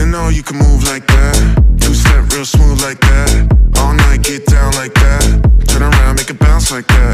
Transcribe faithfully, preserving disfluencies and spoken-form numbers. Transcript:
know you can move like that. Two-step real smooth like that. All night, get down like that. Turn around, make it bounce like that.